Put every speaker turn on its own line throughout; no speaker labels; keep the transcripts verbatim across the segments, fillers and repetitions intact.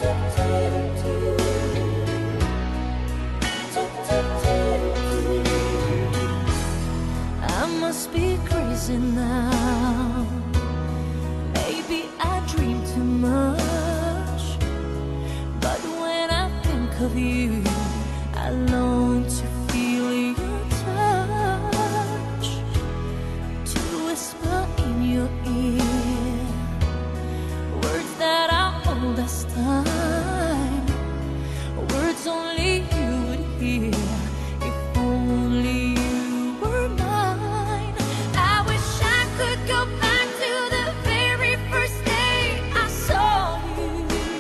I must be crazy now. Maybe I dream too much, but when I think of you, I long to feel your touch, to whisper in your ear words that are old as time, words only you would hear if only you were mine. I wish I could go back to the very first day I saw you.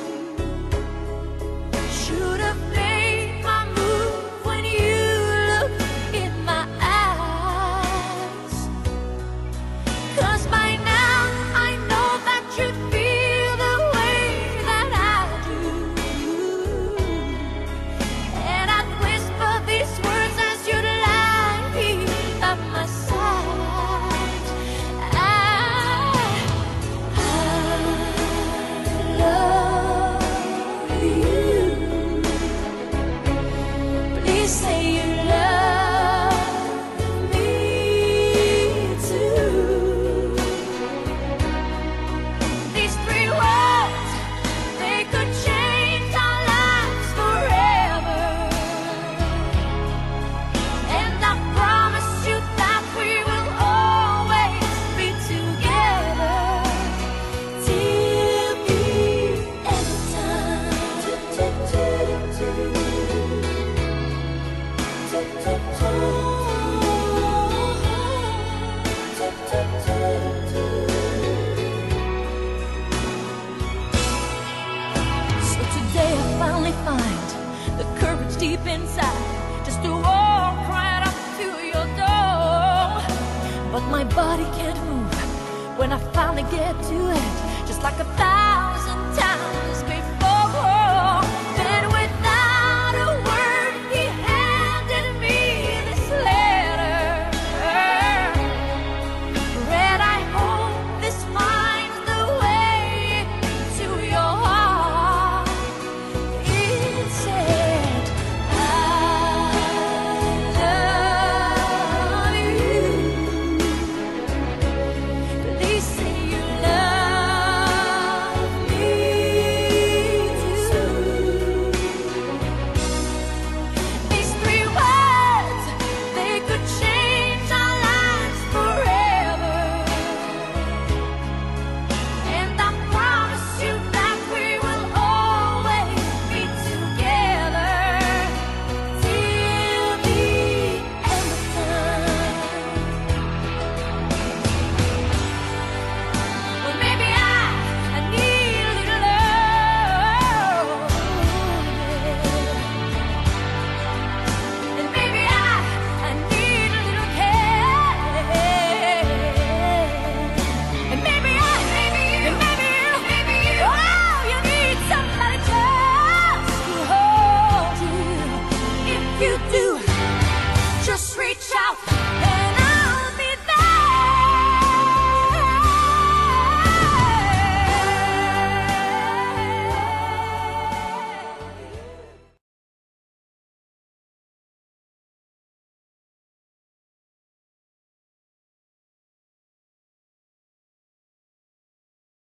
Should have made my move when you looked in my eyes, 'cause by now I know that you'd feel the way that I do, and I'd whisper these words as you'd lie at my side. I, I love you. Please say you love me too. These three words, they could change our lives forever. And I promise you that we will always be together till the end of So today I finally find the courage deep inside just to walk right up to your door. But my body can't move when I finally get to it, just like a fire